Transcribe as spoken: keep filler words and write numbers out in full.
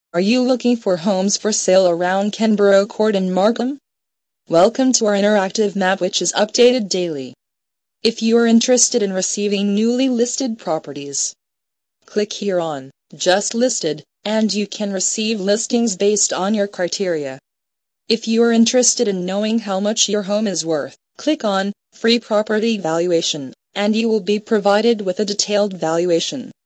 Are you looking for homes for sale around Kenborough Ct Markham? Welcome to our interactive map, which is updated daily. If you are interested in receiving newly listed properties, click here on Just Listed, and you can receive listings based on your criteria. If you are interested in knowing how much your home is worth, click on Free Property Valuation, and you will be provided with a detailed valuation.